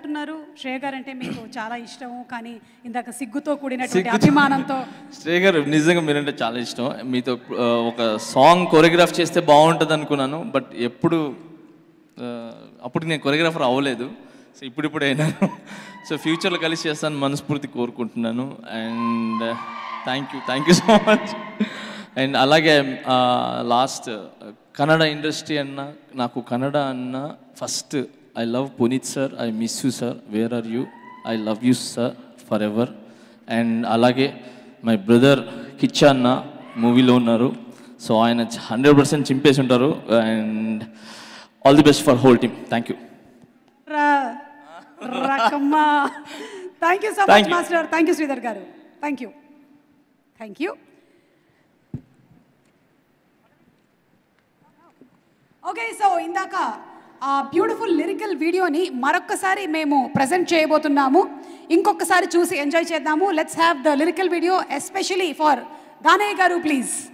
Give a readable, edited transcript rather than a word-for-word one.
అంటున్నారు శ్రేయ గారు అంటే మీకు చాలా ఇష్టము కానీ ఇందాక సిగ్గుతో కూడినటువంటి అభిమానంతో శ్రేయ గారు నిజంగా మీరంటే చాలా ఇష్టం మీతో ఒక సాంగ్ కొరియోగ్రాఫ్ చేస్తే బాగుంటుంది అనుకున్నాను బట్ అప్పుడు నేను కొరియోగ్రాఫర్ అవ్వలేదు సో ఇప్పుడిప్పుడు అయినాను సో ఫ్యూచర్లో కలిసి చేస్తాను మనస్ఫూర్తి కోరుకుంటున్నాను and thank you so much and అలాగే లాస్ట్ కన్నడ ఇండస్ట్రీ అన్న నాకు కన్నడ అన్న first I love Puneeth sir, I miss you sir, where are you? I love you sir forever. And alage my brother Kicha anna movie lo unnaru. So ayana 100% chimpesi untaru and all the best for whole team. Thank you. Rakama. Thank you so much master. Thank you Sridhar garu. Thank you. Thank you. Okay, so indaka beautiful lyrical వీడియోని మరొక్కసారి మేము present చేయబోతున్నాము ఇంకొకసారి చూసి enjoy చేద్దాము let's have the lyrical video especially for Danayya garu please